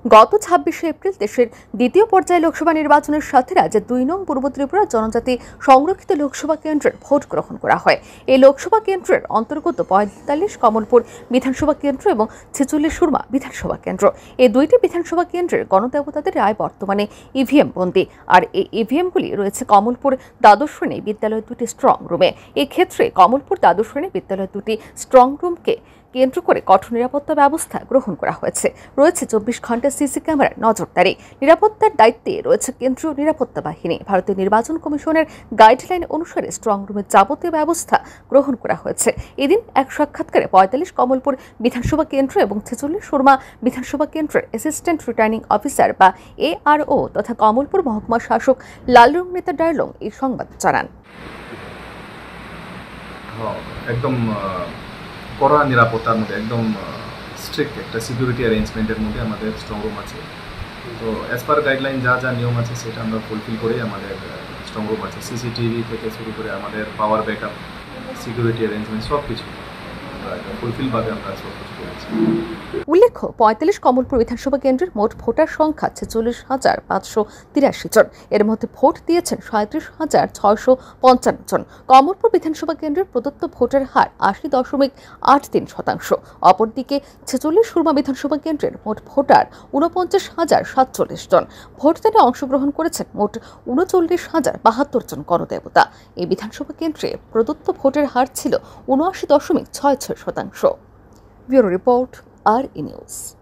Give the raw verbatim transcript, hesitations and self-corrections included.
গত ছাব্বিশে এপ্রিল দেশের দ্বিতীয় পর্যায়ে লোকসভা নির্বাচনের সাথে রাজ্যের দুই নং পূর্ব ত্রিপুরা জনজাতি সংরক্ষিত লোকসভা কেন্দ্রের ভোট গ্রহণ করা হয়। এই লোকসভা কেন্দ্রের অন্তর্গত পঁয়তাল্লিশ কমলপুর বিধানসভা কেন্দ্র এবং ছেচল্লিশ সুরমা বিধানসভা কেন্দ্র। এই দুইটি বিধানসভা কেন্দ্রের গণদেবতাদের রায় বর্তমানে ইভিএম বন্দী, আর এই ইভিএমগুলি রয়েছে কমলপুর দ্বাদশ শ্রেণী বিদ্যালয়ের দুটি স্ট্রং রুমে। এক্ষেত্রে কমলপুর দ্বাদশ শ্রেণী বিদ্যালয়ের দুটি স্ট্রং রুমকে কেন্দ্র করে কঠোর নিরাপত্তা ব্যবস্থা গ্রহণ করা হয়েছে। রয়েছে চব্বিশ ঘন্টা সিসি ক্যামেরার নজরদারি। নিরাপত্তার দায়িত্বে রয়েছে কেন্দ্রীয় নিরাপত্তা বাহিনী। ভারতীয় নির্বাচন কমিশনের গাইডলাইন অনুসারে স্ট্রং রুমের যাবতীয় ব্যবস্থা গ্রহণ করা হয়েছে। এদিন এক সাক্ষাৎকারে পঁয়তাল্লিশ কমলপুর বিধানসভা কেন্দ্র এবং ছেচল্লিশ সুরমা বিধানসভা কেন্দ্রের অ্যাসিস্ট্যান্ট রিটার্নিং অফিসার বা এআরও তথা কমলপুর মহকুমা শাসক লালরং নেতা ডায়লং এই সংবাদ জানান। একদম কড়া নিরাপত্তার মধ্যে একদম স্ট্রিক্ট একটা সিকিউরিটি অ্যারেঞ্জমেন্টের মধ্যে আমাদের স্ট্রং রুম আছে। তো অ্যাজ পার গাইডলাইন যা যা নিয়ম আছে সেটা আমরা ফুলফিল করেই আমাদের স্ট্রং রুম আছে। সিসিটিভি থেকে শুরু করে আমাদের পাওয়ার ব্যাকআপ, সিকিউরিটি অ্যারেঞ্জমেন্ট সব কিছু ফুলফিলভাবে আমরা সব কিছু করেছি। উল্লেখ্য, পঁয়তাল্লিশ কমলপুর বিধানসভা কেন্দ্রের মোট ভোটার সংখ্যা ছেচল্লিশ হাজার পাঁচশো তিরাশি জন। এর মধ্যে ভোট দিয়েছেন সাঁত্রিশ হাজার ছয়শো পঞ্চান্ন জন। কমলপুর বিধানসভা কেন্দ্রের প্রদত্ত ভোটের হার আশি দশমিক আট তিন শতাংশ। অপরদিকে ছেচল্লিশ সুরমা বিধানসভা কেন্দ্রের মোট ভোটার উনপঞ্চাশ হাজার সাতচল্লিশ জন। ভোটদানে অংশগ্রহণ করেছেন মোট উনচল্লিশ হাজার বাহাত্তর জন গণদেবতা। এই বিধানসভা কেন্দ্রে প্রদত্ত ভোটের হার ছিল উনআশি দশমিক ছয় ছয় শতাংশ। ব্যুরো রিপোর্ট, আর ই নিউজ।